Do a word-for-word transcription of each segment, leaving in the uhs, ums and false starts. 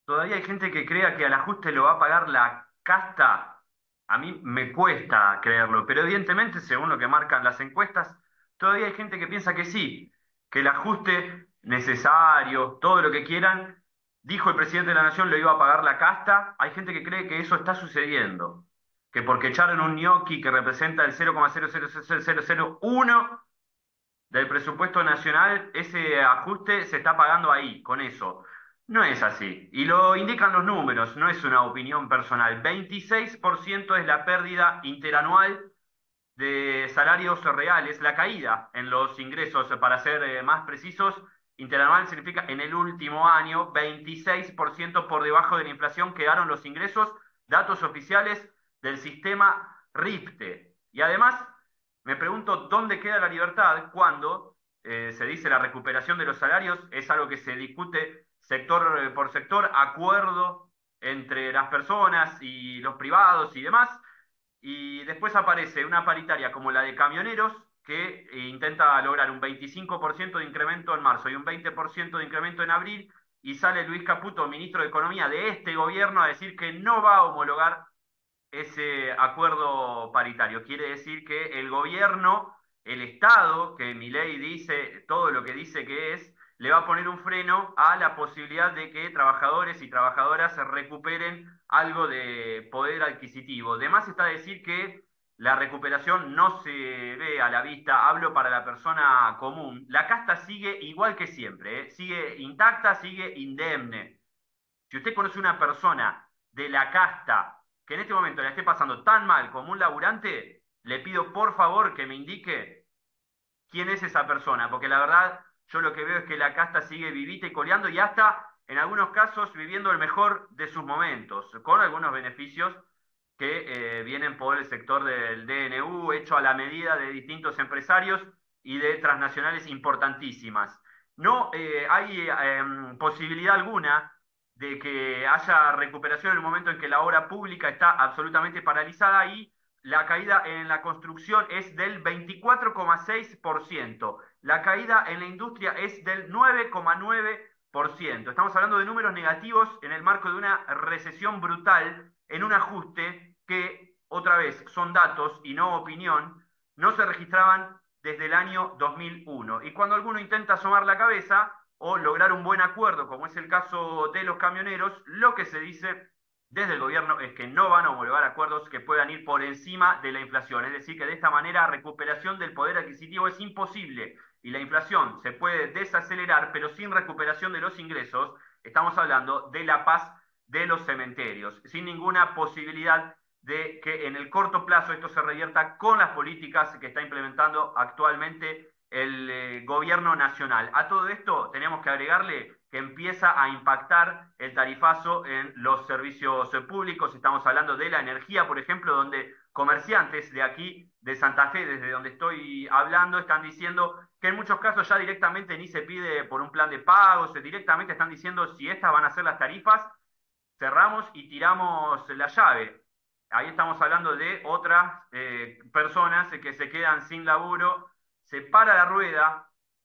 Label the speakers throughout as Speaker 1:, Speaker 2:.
Speaker 1: Todavía hay gente que crea que al ajuste lo va a pagar la casta. A mí me cuesta creerlo, pero evidentemente, según lo que marcan las encuestas, todavía hay gente que piensa que sí, que el ajuste necesario, todo lo que quieran, dijo el presidente de la Nación, lo iba a pagar la casta. Hay gente que cree que eso está sucediendo, que porque echaron un ñoqui que representa el cero coma cero cero cero cero cero uno del presupuesto nacional, ese ajuste se está pagando ahí, con eso. No es así. Y lo indican los números, no es una opinión personal. veintiséis por ciento es la pérdida interanual de salarios reales, la caída en los ingresos, para ser eh, más precisos, interanual significa en el último año, veintiséis por ciento por debajo de la inflación quedaron los ingresos, datos oficiales del sistema RIPTE. Y además, me pregunto dónde queda la libertad cuando eh, se dice la recuperación de los salarios, es algo que se discute sector eh, por sector, acuerdo entre las personas y los privados y demás, y después aparece una paritaria como la de camioneros, que eh, intenta lograr un veinticinco por ciento de incremento en marzo y un veinte por ciento de incremento en abril, y sale Luis Caputo, ministro de Economía de este gobierno, a decir que no va a homologar ese acuerdo paritario. Quiere decir que el gobierno, el Estado, que Milei dice todo lo que dice que es, le va a poner un freno a la posibilidad de que trabajadores y trabajadoras recuperen algo de poder adquisitivo. Además está decir que la recuperación no se ve a la vista, hablo para la persona común. La casta sigue igual que siempre, ¿eh? Sigue intacta, sigue indemne. Si usted conoce una persona de la casta que en este momento la esté pasando tan mal como un laburante, le pido por favor que me indique quién es esa persona, porque la verdad yo lo que veo es que la casta sigue vivita y coleando y hasta en algunos casos viviendo el mejor de sus momentos, con algunos beneficios que eh, vienen por el sector del D N U, hecho a la medida de distintos empresarios y de transnacionales importantísimas. No eh, hay eh, posibilidad alguna de que haya recuperación en el momento en que la obra pública está absolutamente paralizada y la caída en la construcción es del veinticuatro coma seis por ciento. La caída en la industria es del nueve coma nueve por ciento. Estamos hablando de números negativos en el marco de una recesión brutal, en un ajuste que, otra vez, son datos y no opinión, no se registraban desde el año dos mil uno. Y cuando alguno intenta asomar la cabeza o lograr un buen acuerdo, como es el caso de los camioneros, lo que se dice desde el gobierno es que no van a homologar acuerdos que puedan ir por encima de la inflación. Es decir, que de esta manera recuperación del poder adquisitivo es imposible y la inflación se puede desacelerar, pero sin recuperación de los ingresos, estamos hablando de la paz de los cementerios, sin ninguna posibilidad de que en el corto plazo esto se revierta con las políticas que está implementando actualmente el eh, gobierno nacional. A todo esto tenemos que agregarle que empieza a impactar el tarifazo en los servicios públicos. Estamos hablando de la energía, por ejemplo, donde comerciantes de aquí, de Santa Fe, desde donde estoy hablando, están diciendo que en muchos casos ya directamente ni se pide por un plan de pagos, directamente están diciendo si estas van a ser las tarifas, cerramos y tiramos la llave. Ahí estamos hablando de otras eh, personas que se quedan sin laburo, se para la rueda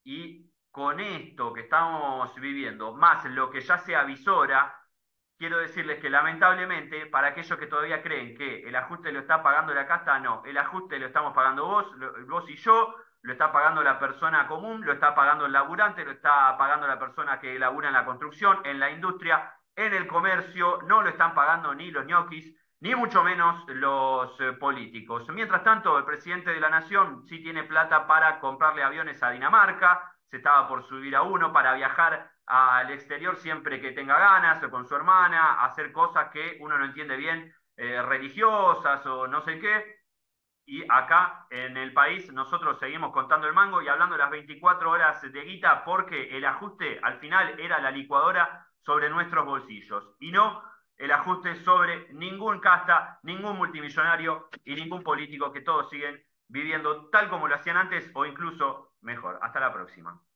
Speaker 1: y con esto que estamos viviendo, más lo que ya se avisora, quiero decirles que lamentablemente, para aquellos que todavía creen que el ajuste lo está pagando la casta, no, el ajuste lo estamos pagando vos, lo, vos y yo, lo está pagando la persona común, lo está pagando el laburante, lo está pagando la persona que labura en la construcción, en la industria, en el comercio, no lo están pagando ni los ñoquis, ni mucho menos los eh, políticos. Mientras tanto, el presidente de la nación sí tiene plata para comprarle aviones a Dinamarca, se estaba por subir a uno para viajar al exterior siempre que tenga ganas, o con su hermana, hacer cosas que uno no entiende bien, eh, religiosas o no sé qué. Y acá en el país nosotros seguimos contando el mango y hablando las veinticuatro horas de guita porque el ajuste al final era la licuadora sobre nuestros bolsillos y no el ajuste sobre ningún casta, ningún multimillonario y ningún político, que todos siguen viviendo tal como lo hacían antes o incluso mejor. Hasta la próxima.